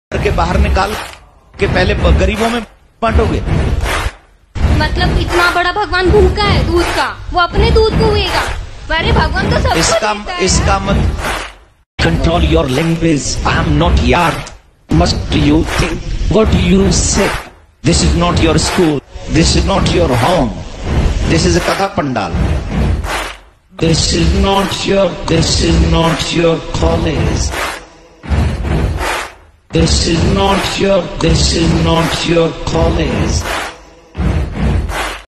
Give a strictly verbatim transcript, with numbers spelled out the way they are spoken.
के बाहर निकाल के पहले गरीबों में बांटोगे। मतलब इतना बड़ा भगवान भूखा है दूध का, वो अपने दूध को हुएगा। अरे भगवान तो सबको इसका देता है। इसका मत Control your language. I am not your. Must you think what you say? This is not your school. This is not your home. This is katha pandal. This is not your. This is not your college. This is not your. This is not your college.